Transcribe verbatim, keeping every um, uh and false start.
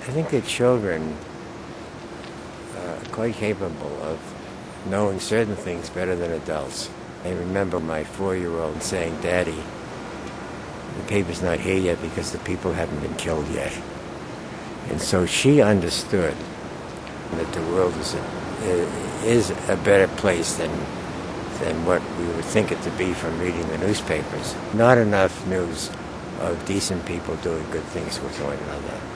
I think that children are quite capable of knowing certain things better than adults. I remember my four-year-old saying, "Daddy, the paper's not here yet because the people haven't been killed yet." And so she understood that the world is a, is a better place than than what we would think it to be from reading the newspapers. Not enough news of decent people doing good things was going on there.